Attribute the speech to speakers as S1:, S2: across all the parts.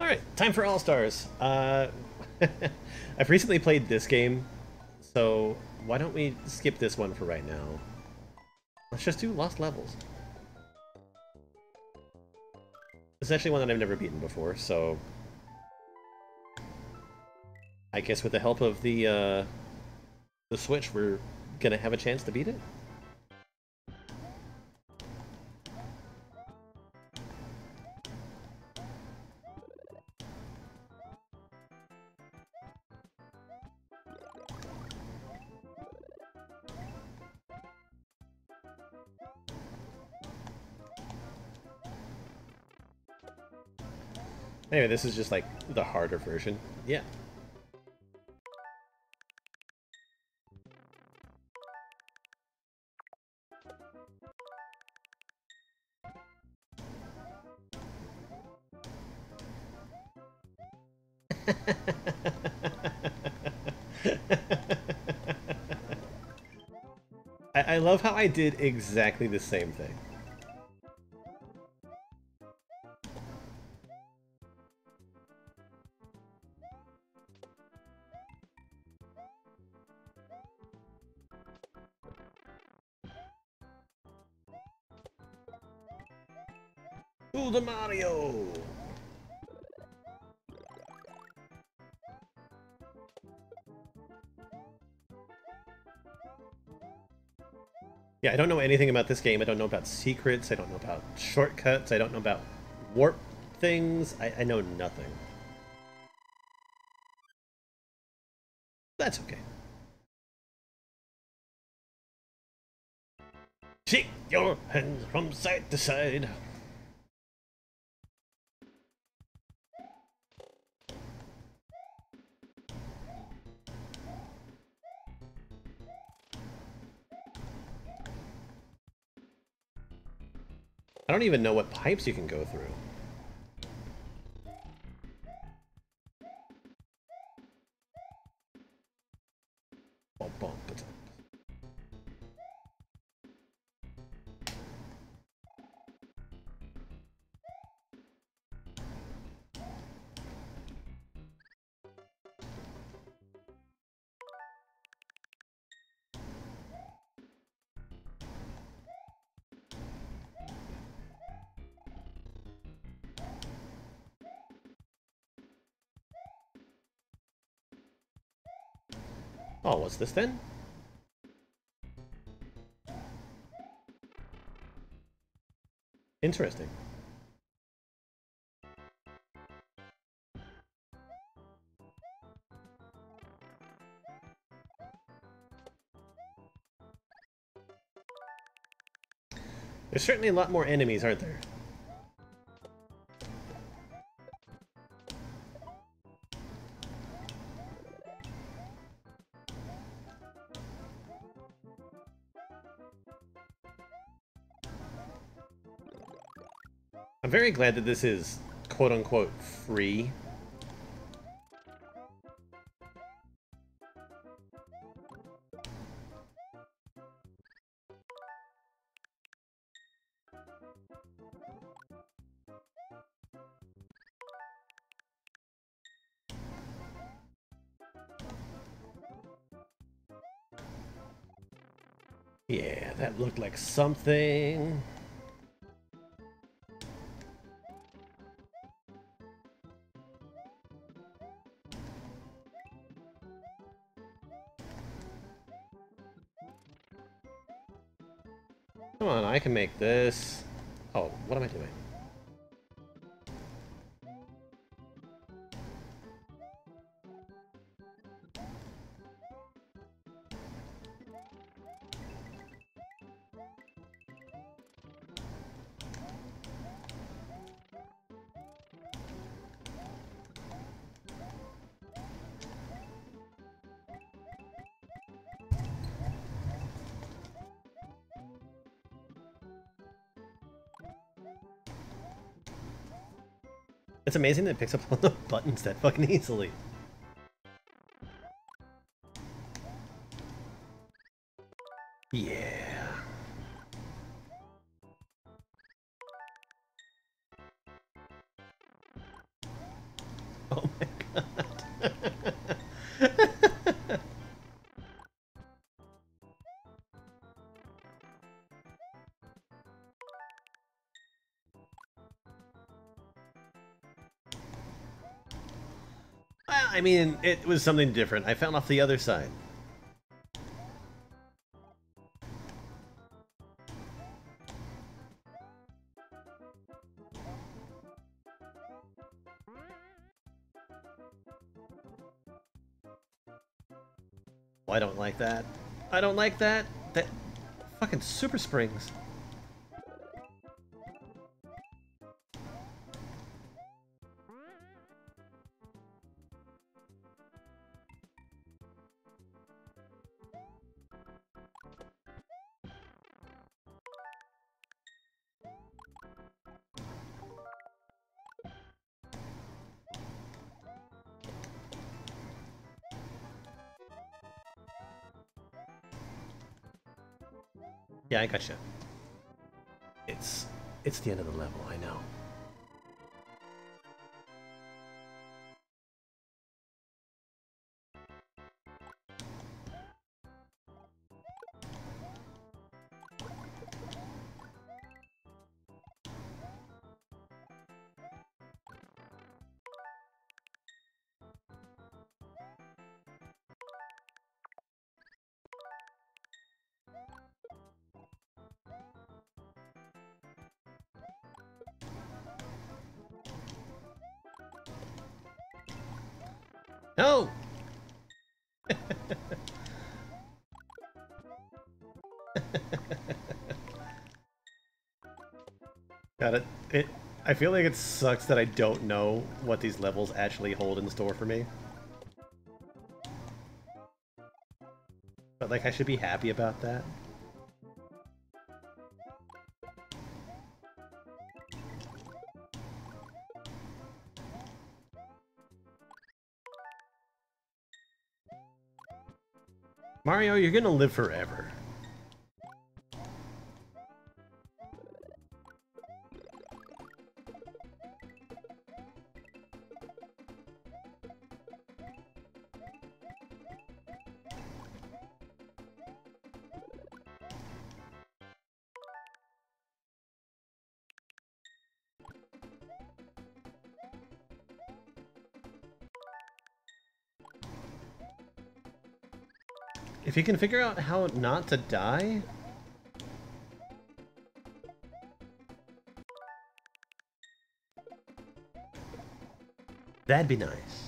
S1: Alright, time for All-Stars. I've recently played this game, so why don't we skip this one for right now? Let's just do Lost Levels. It's actually one that I've never beaten before, so I guess with the help of the Switch, we're gonna have a chance to beat it. Anyway, this is just like the harder version. Yeah. I love how I did exactly the same thing. To the Mario! Yeah, I don't know anything about this game. I don't know about secrets. I don't know about shortcuts. I don't know about warp things. I know nothing. That's okay. Shake your hands from side to side. I don't even know what pipes you can go through. Bum, bum, ba-dum. Oh, what's this then? Interesting. There's certainly a lot more enemies, aren't there? I'm very glad that this is quote-unquote free. Yeah, that looked like something. Come on, I can make this. Oh, what am I doing? It's amazing that it picks up all the buttons that fucking easily. Yeah. Oh my god. Well, I mean, it was something different. I found off the other side. Oh, I don't like that. I don't like that. That fucking super springs. Yeah, I gotcha. It's the end of the level, I know. No! Got it. I feel like it sucks that I don't know what these levels actually hold in store for me. But like, I should be happy about that. Mario, you're gonna live forever. If you can figure out how not to die... that'd be nice.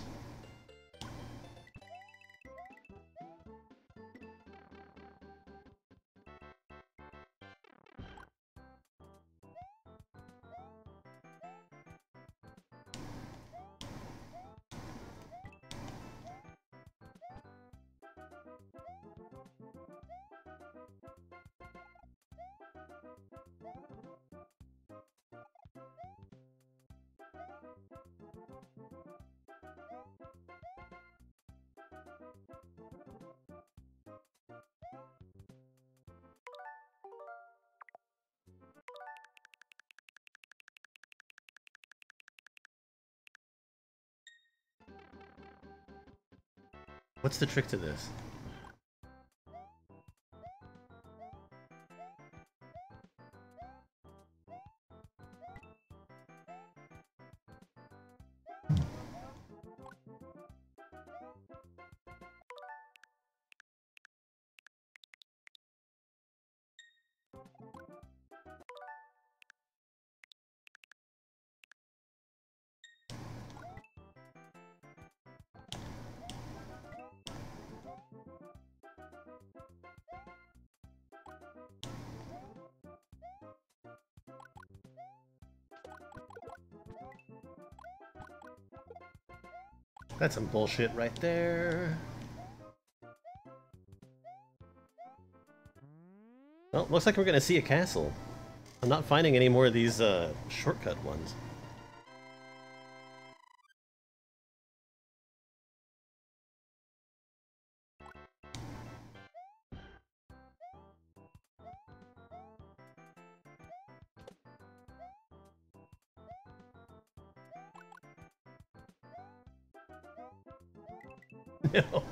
S1: What's the trick to this? That's some bullshit right there. Well, looks like we're gonna see a castle. I'm not finding any more of these shortcut ones. No.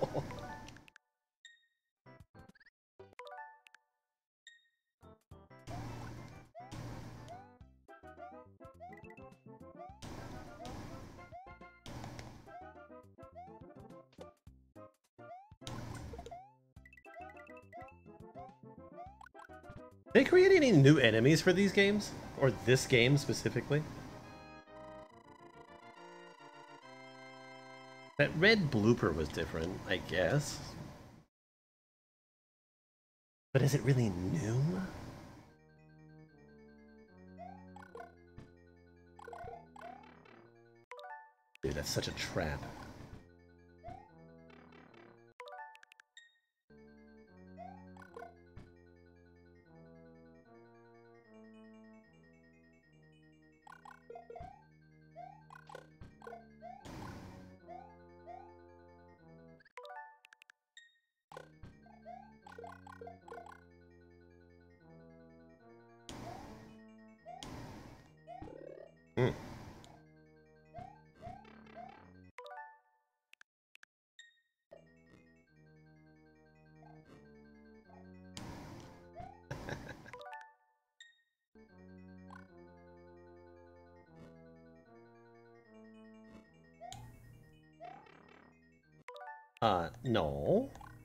S1: They create any new enemies for these games? Or this game specifically? That red blooper was different, I guess. But is it really new? Dude, that's such a trap. Hmm. No.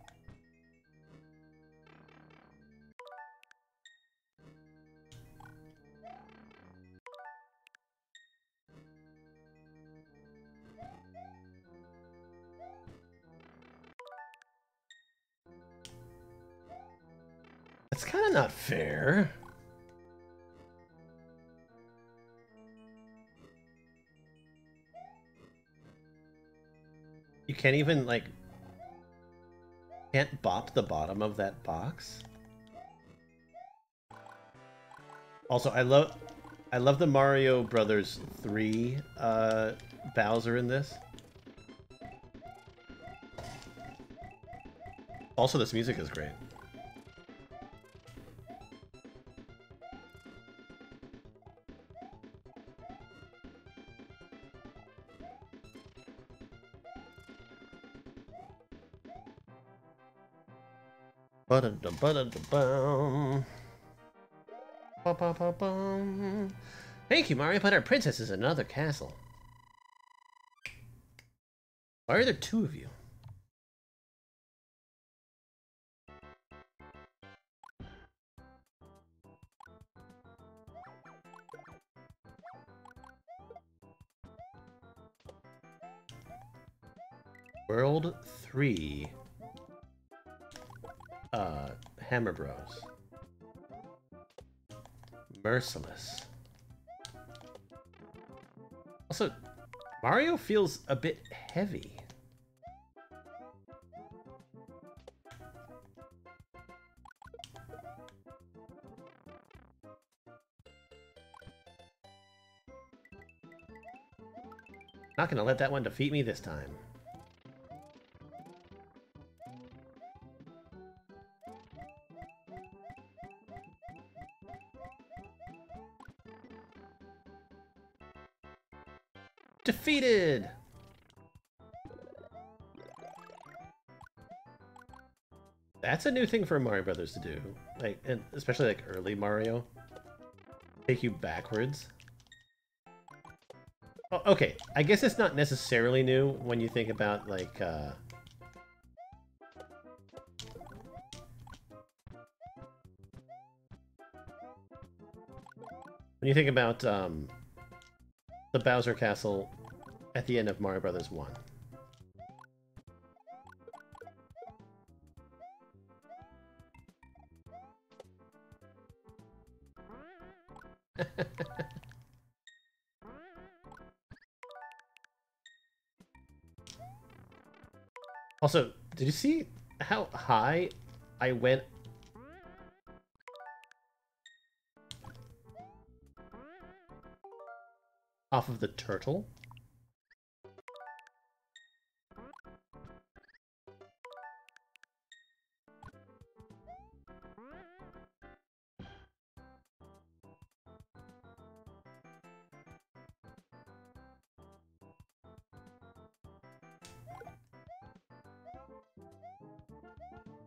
S1: That's kind of not fair. You can't even, like... Can't bop the bottom of that box? Also, I love the Mario Brothers 3 Bowser in this. Also, this music is great. Thank you, Mario, but our princess is another castle. Why are there two of you? World 3. Hammer Bros. Merciless. Also, Mario feels a bit heavy. Not gonna let that one defeat me this time. Defeated! That's a new thing for Mario Brothers to do. Like, and especially like early Mario. Take you backwards. Oh, okay, I guess it's not necessarily new when you think about, like, when you think about, the Bowser Castle at the end of Mario Brothers 1. Also, did you see how high I went? Off of the turtle?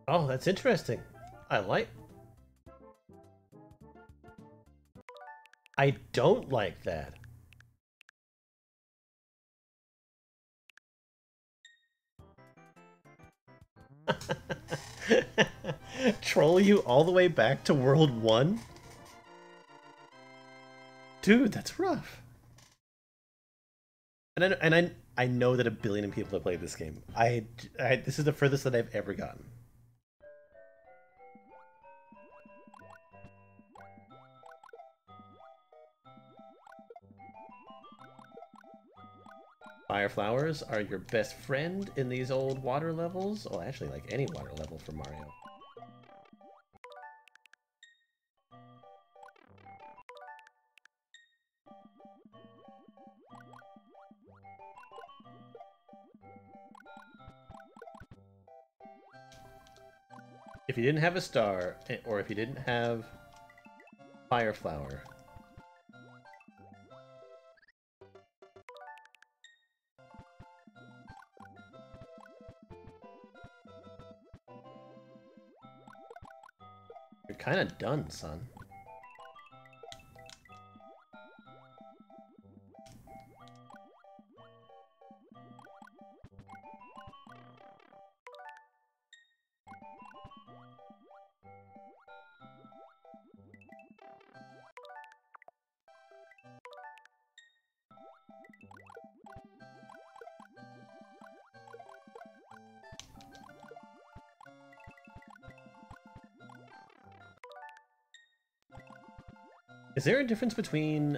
S1: Oh, that's interesting. I don't like that. Troll you all the way back to World 1? Dude, that's rough. And I know that a billion people have played this game. This is the furthest that I've ever gotten. Fire flowers are your best friend in these old water levels. Well, actually, like any water level for Mario. If you didn't have a star, or if you didn't have Fire Flower, you're kind of done, son. Is there a difference between,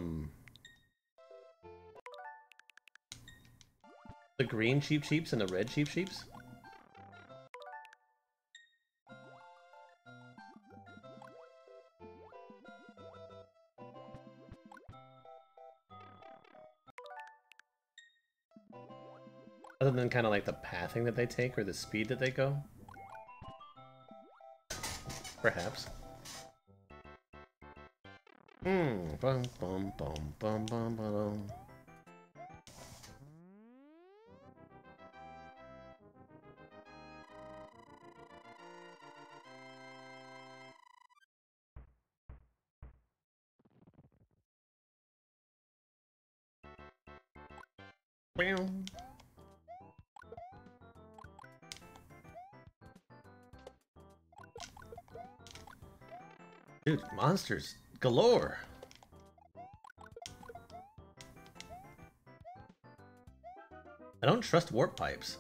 S1: the green Cheep Cheeps and the red Cheep Cheeps? Other than kind of like the pathing that they take or the speed that they go? Perhaps. Bum bum bum bum bum bum. Meow. Dude, monsters galore. I don't trust warp pipes.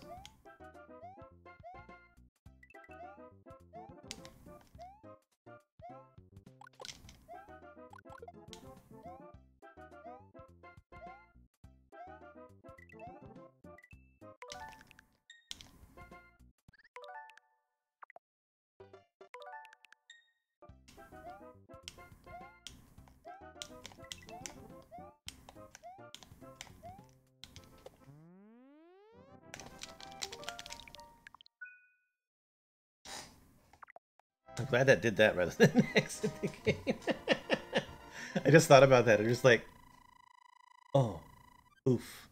S1: I'm glad that did that rather than exit the game. I just thought about that. I'm just like, oh, oof.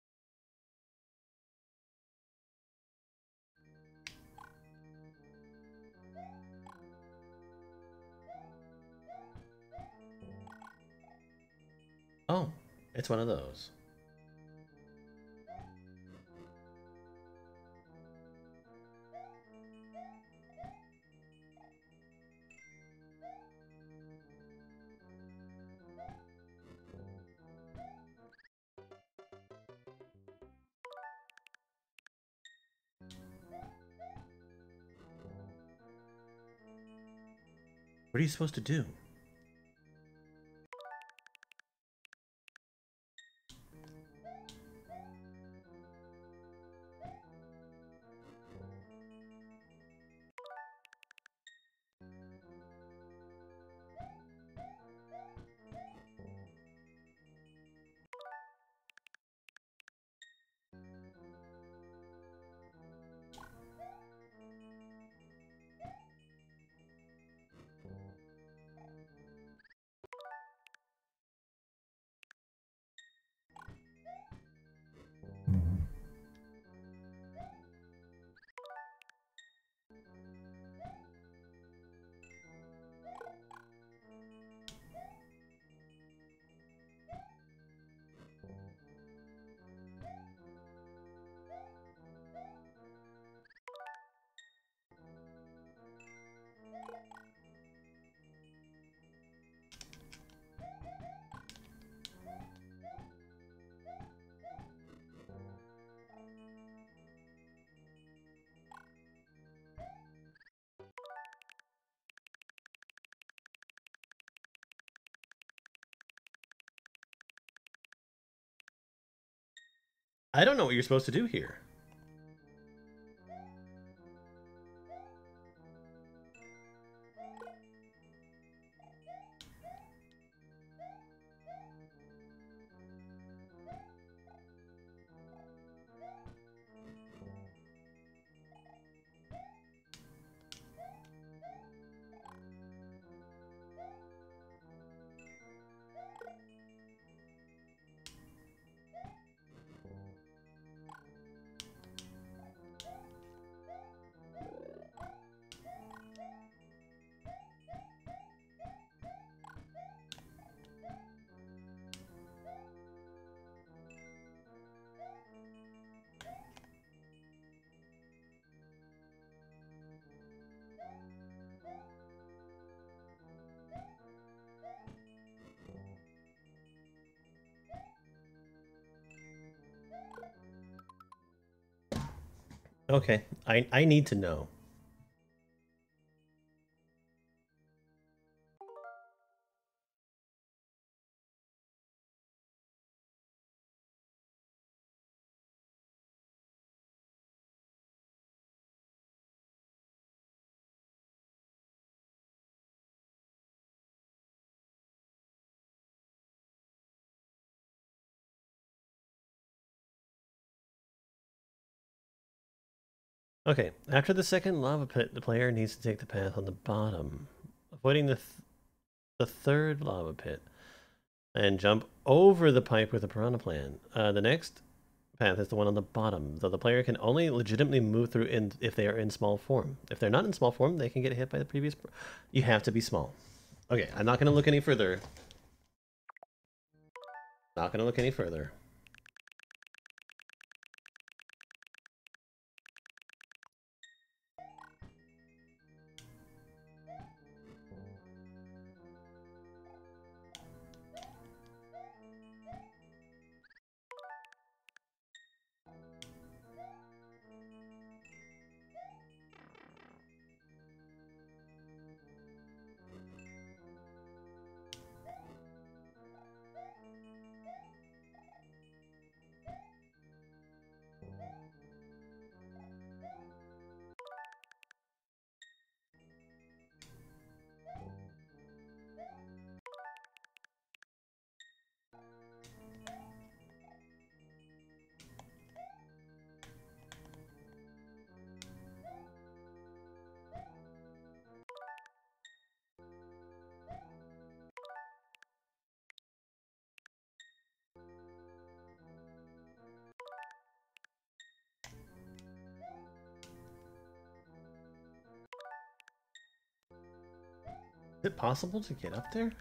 S1: Oh, it's one of those. What are you supposed to do? I don't know what you're supposed to do here. Okay, I need to know. Okay, after the second lava pit, the player needs to take the path on the bottom, avoiding the third lava pit, and jump over the pipe with a piranha plant. The next path is the one on the bottom, though the player can only legitimately move through if they are in small form. If they're not in small form, they can get hit by the previous... You have to be small. Okay, I'm not going to look any further. Not going to look any further. Is it possible to get up there?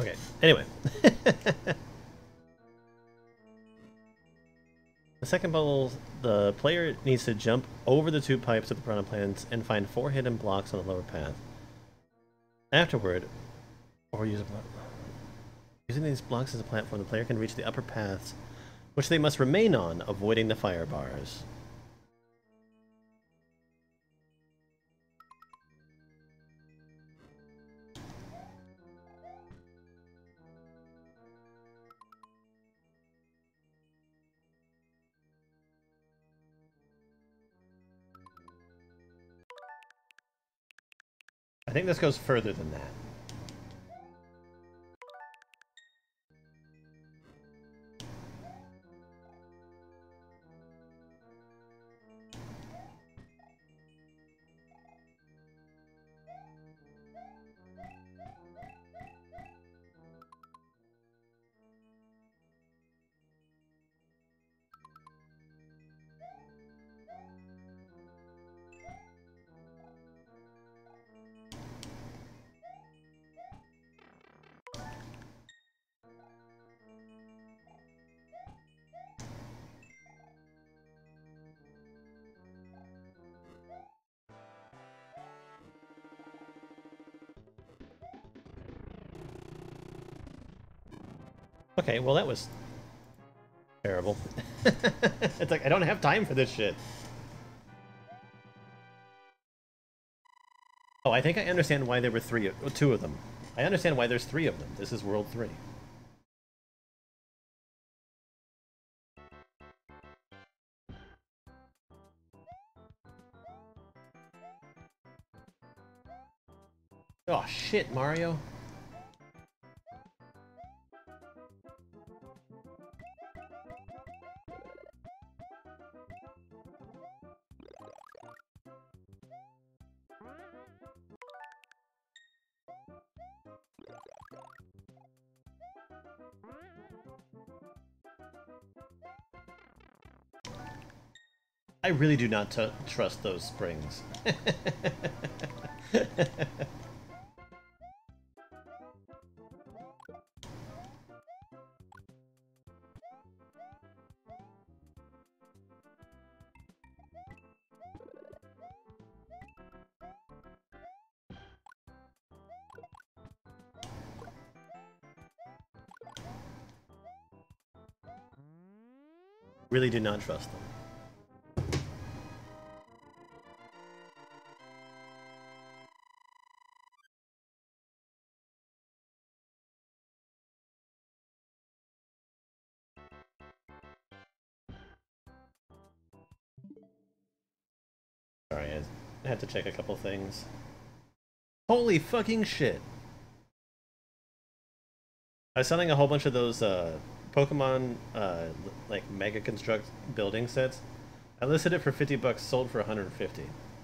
S1: Okay, anyway. The second puzzle, the player needs to jump over the 2 pipes of the piranha plants and find 4 hidden blocks on the lower path. Afterward, or use a block. Using these blocks as a platform, the player can reach the upper paths, which they must remain on, avoiding the fire bars. I think this goes further than that. Okay, well that was terrible. It's like, I don't have time for this shit. Oh, I think I understand why there were 2 of them. I understand why there's 3 of them. This is World 3. Oh shit, Mario. I really do not trust those springs. Really do not trust them. Sorry, I had to check a couple things. Holy fucking shit! I was selling a whole bunch of those Pokemon like Mega Construct building sets. I listed it for 50 bucks, sold for 150.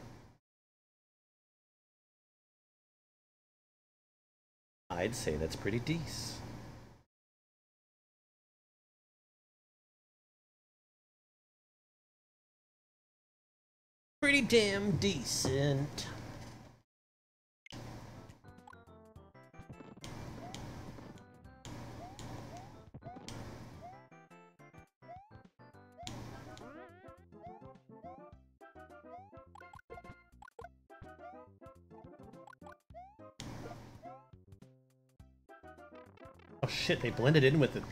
S1: I'd say that's pretty decent. Pretty damn decent. Oh shit, they blended in with it.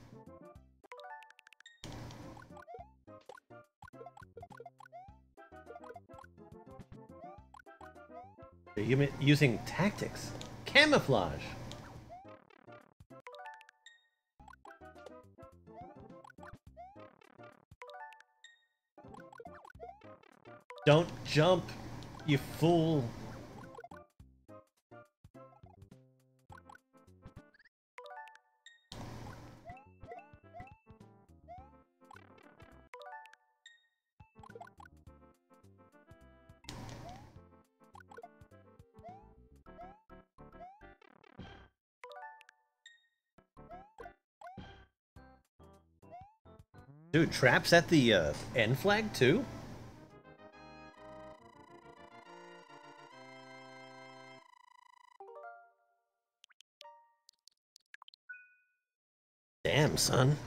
S1: They're using tactics. Camouflage. Don't jump, you fool. Dude, traps at the end flag too? Damn, son.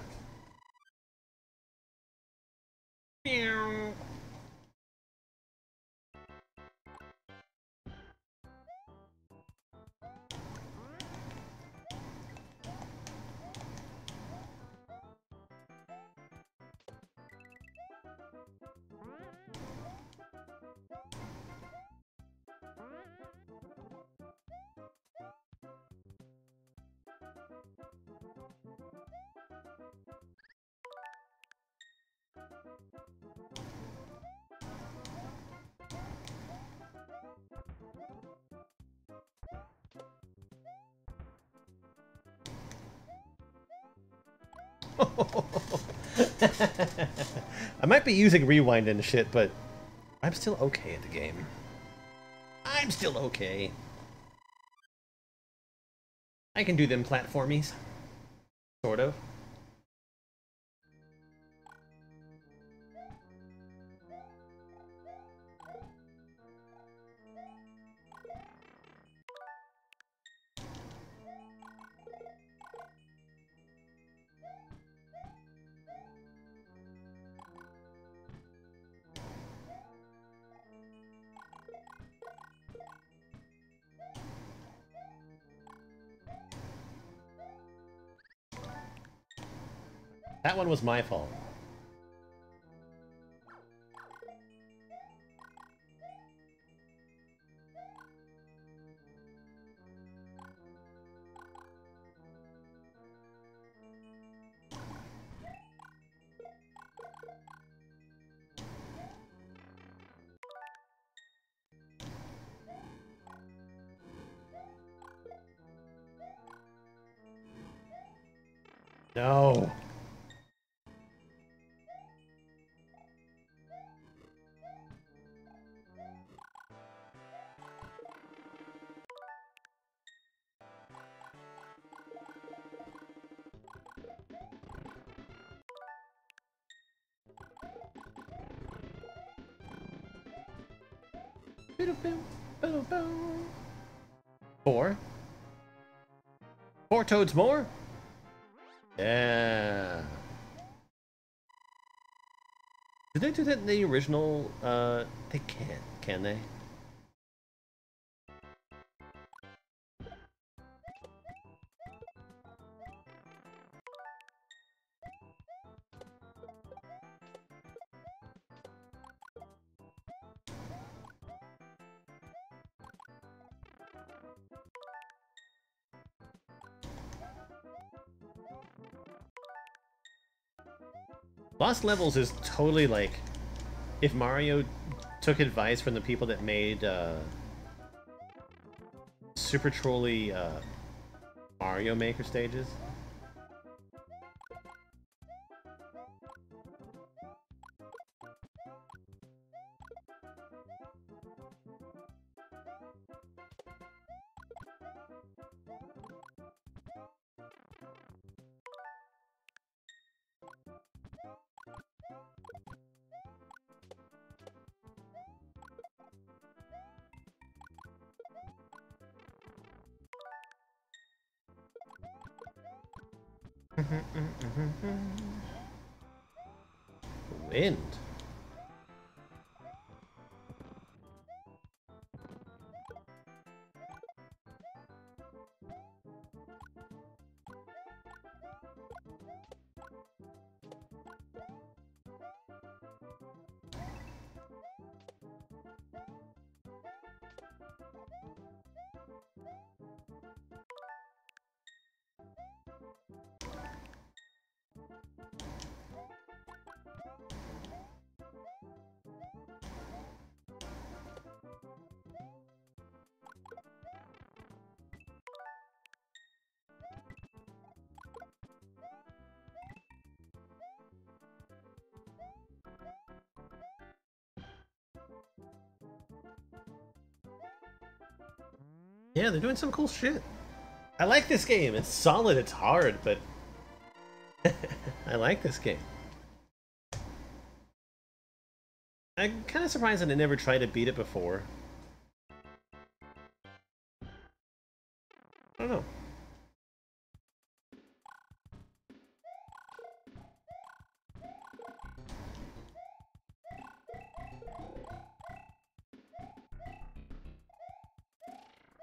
S1: Meow. I might be using rewind and shit, but I'm still okay at the game. I'm still okay. I can do them platformies. Sort of. That one was my fault. No. Four? 4 toads more? Yeah. Did they do that in the original? They can't, can they? Lost Levels is totally like if Mario took advice from the people that made Super Trolley Mario Maker stages. Wind. Yeah, they're doing some cool shit. I like this game. It's solid, it's hard, but I like this game. I'm kind of surprised that I never tried to beat it before. I don't know.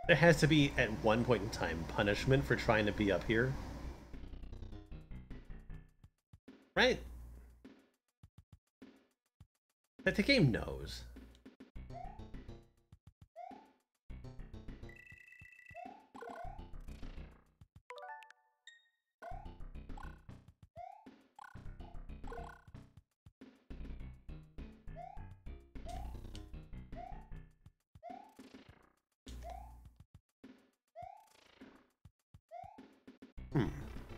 S1: There has to be, at one point in time, punishment for trying to be up here. Right? That the game knows. Hmm.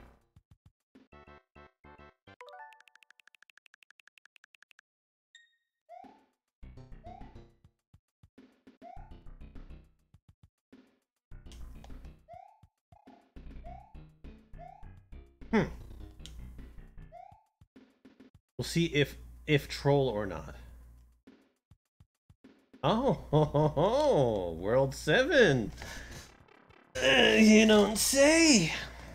S1: Hmm. We'll see if troll or not. Oh, ho, ho, ho. World 7. You don't say.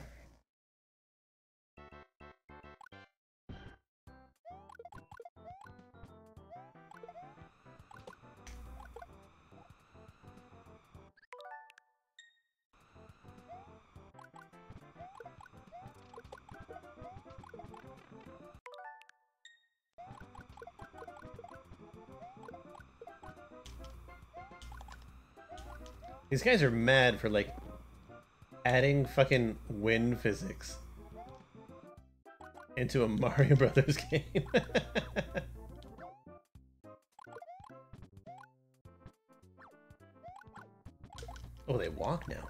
S1: These guys are mad for, like, adding fucking wind physics into a Mario Brothers game. Oh, they walk now.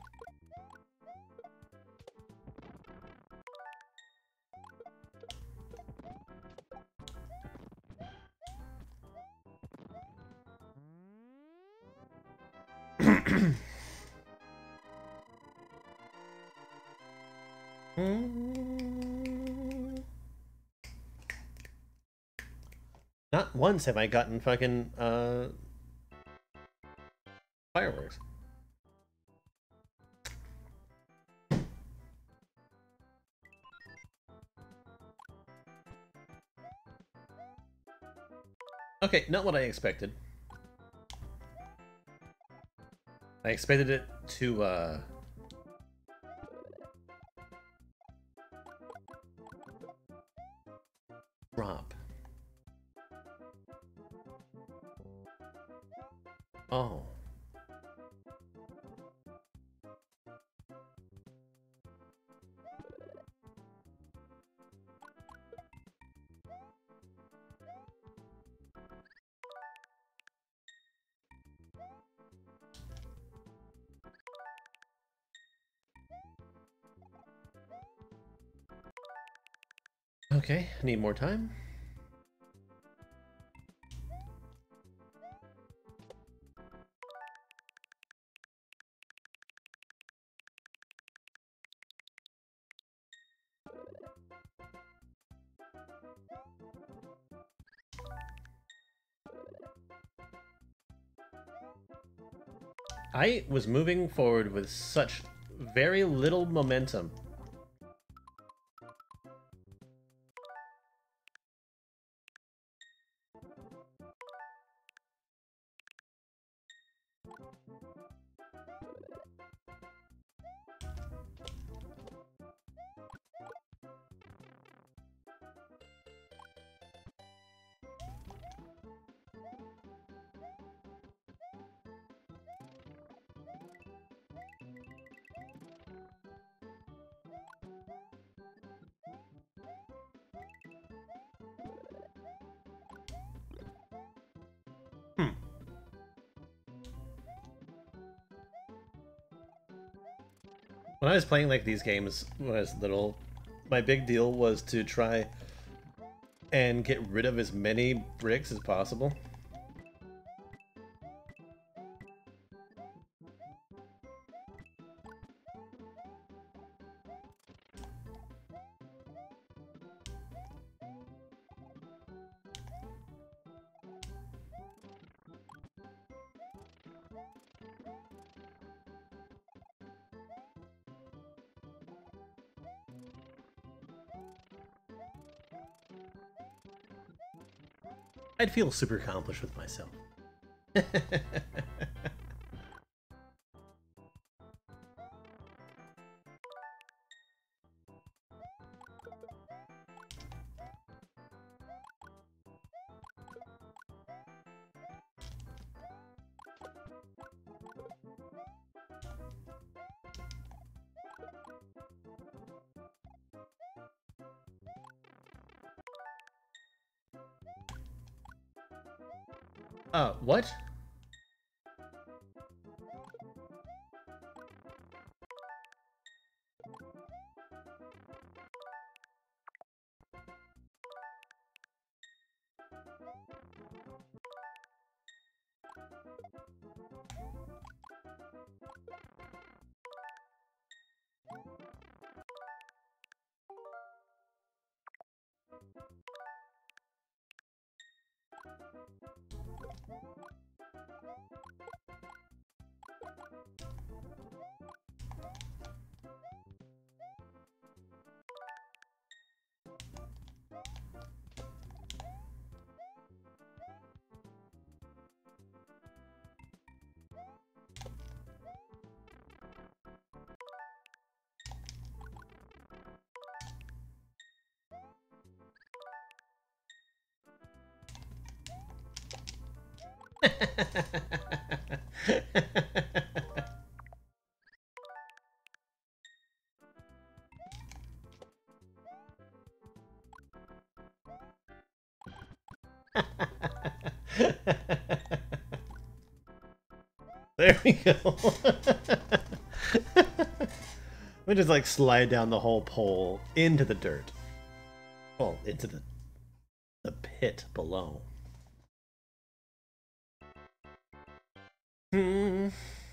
S1: Not once have I gotten fucking fireworks. Okay, not what I expected. I expected it to drop. Oh. Okay, need more time. I was moving forward with such very little momentum. Hmm. When I was playing like these games when I was little, my big deal was to try and get rid of as many bricks as possible. I'd feel super accomplished with myself. What? There we go. We just like slide down the whole pole into the dirt. Well, into the pit below. Hmm.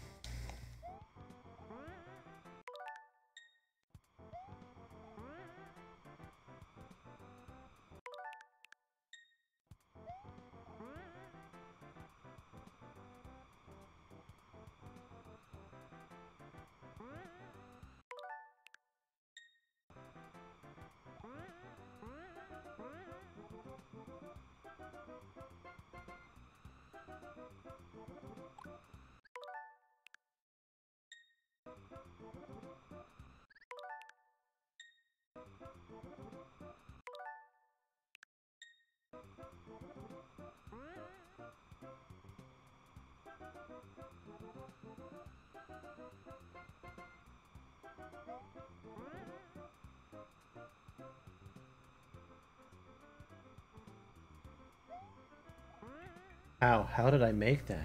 S1: How did I make that?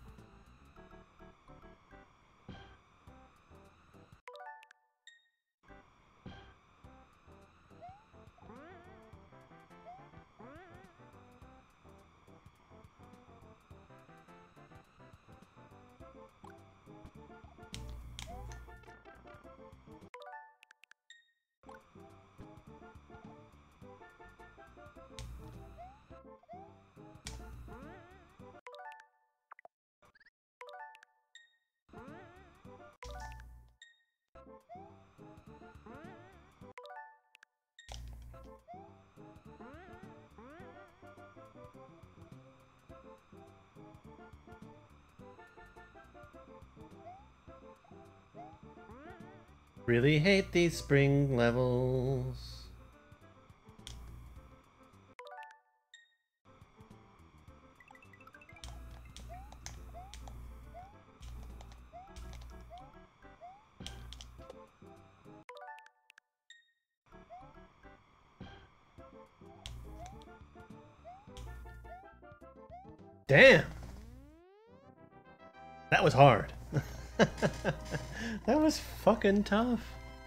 S1: Really hate these spring levels. Damn! That was hard. That was fucking tough.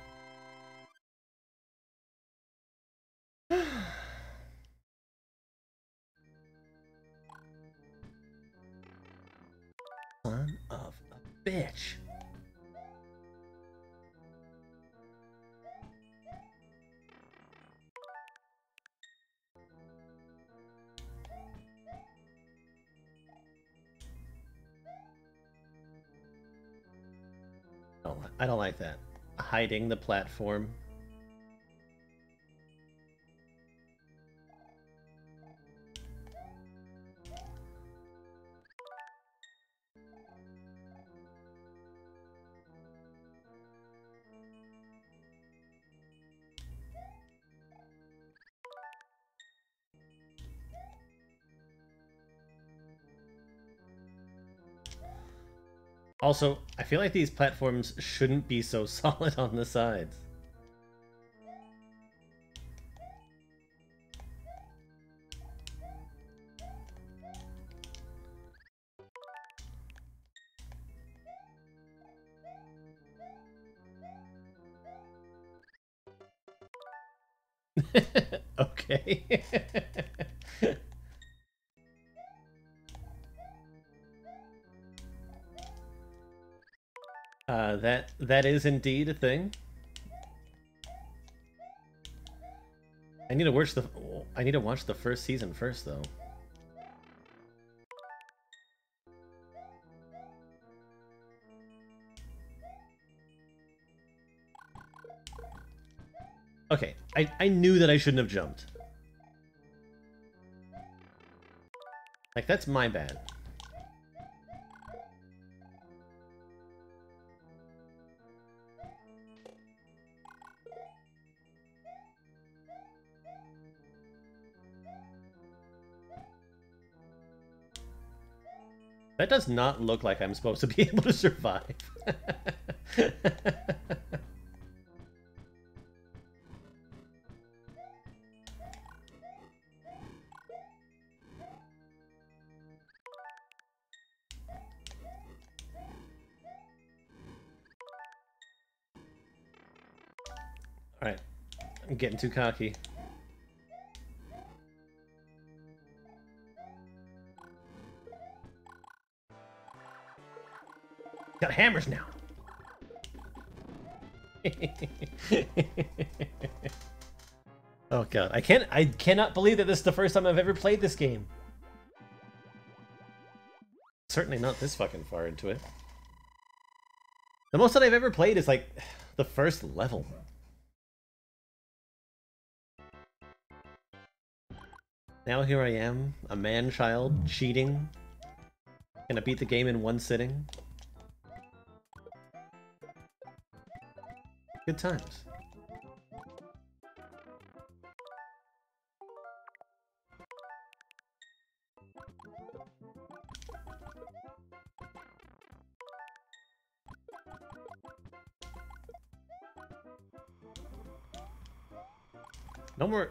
S1: Son of a bitch. Oh, I don't like that. Hiding the platform. Also, I feel like these platforms shouldn't be so solid on the sides. Okay. That is indeed a thing. I need to watch the first season first, though. Okay, I knew that I shouldn't have jumped. Like, that's my bad. That does not look like I'm supposed to be able to survive. Alright. I'm getting too cocky. Got hammers now. Oh god, I cannot believe that this is the first time I've ever played this game. Certainly not this fucking far into it. The most that I've ever played is like the first level. Now here I am, a man-child, cheating. Gonna beat the game in one sitting. Good times. No more...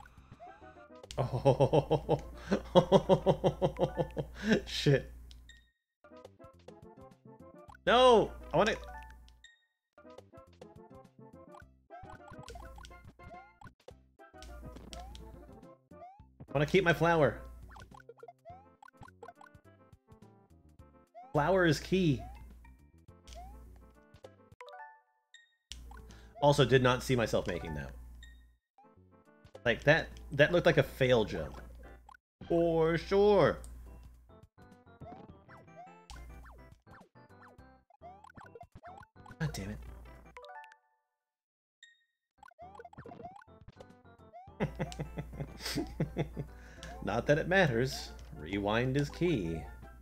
S1: Oh, shit. No! I want to... I want to keep my flower. Flower is key. Also, did not see myself making that. Like, that looked like a fail jump. For sure. God damn it. Not that it matters. Rewind is key.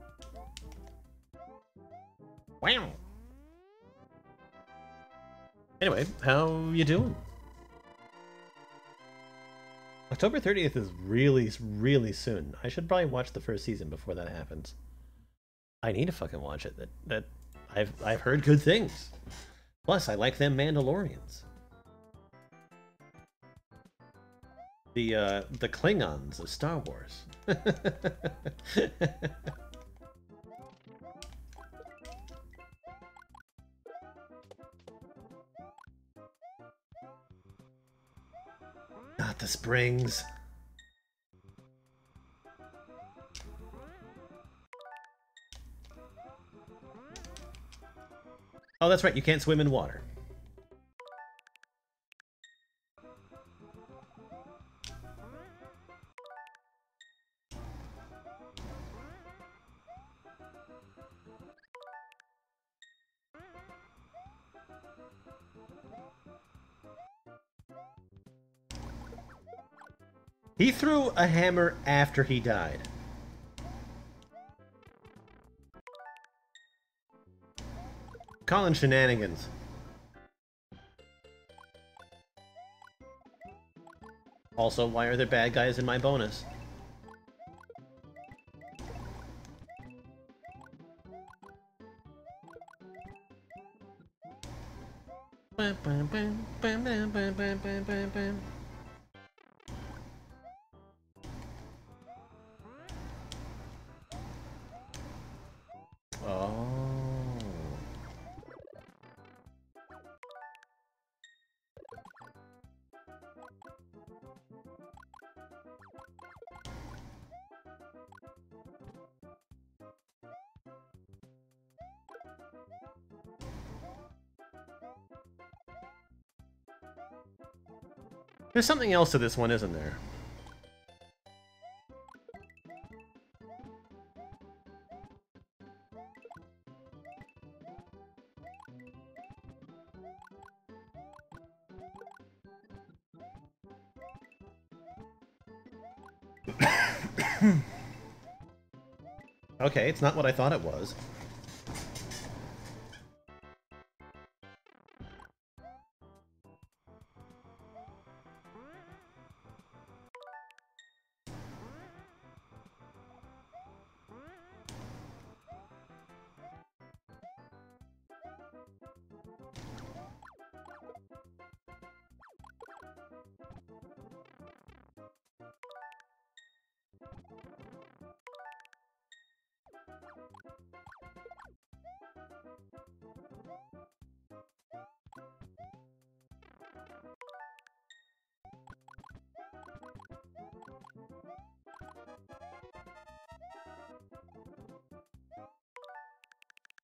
S1: Wow. Anyway, how you doing? October 30th is really, really soon. I should probably watch the first season before that happens. I need to fucking watch it. That I've heard good things. Plus, I like them Mandalorians. The Klingons of Star Wars. Not the springs. Oh, that's right, you can't swim in water. He threw a hammer after he died. Calling shenanigans. Also, why are there bad guys in my bonus? Bam, bam, bam, bam, bam, bam, bam, bam, bam, bam. Oh. There's something else to this one, isn't there? Okay, it's not what I thought it was.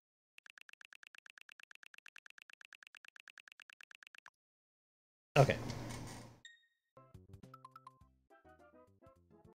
S1: Okay,